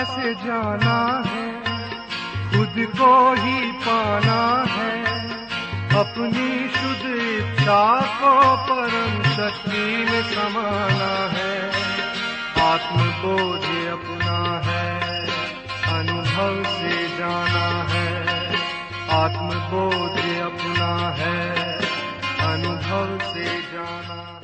पास जाना है, खुद को ही पाना है, अपनी शुद्ध इच्छा को परम शक्ति में समाना है। आत्मबोध अपना है, अनुभव से जाना है, आत्मबोध अपना है, अनुभव से जाना है।